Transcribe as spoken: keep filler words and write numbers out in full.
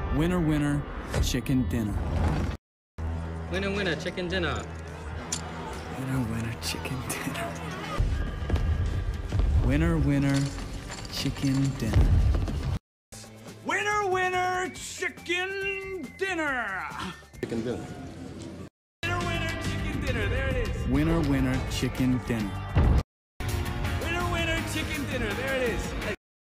Winner, winner, chicken dinner. Winner, winner, chicken dinner. Winner, winner, chicken dinner. Winner, winner, chicken dinner. Winner, winner, chicken dinner. Chicken dinner. Winner, winner, chicken dinner. There it is. Winner, winner, chicken dinner.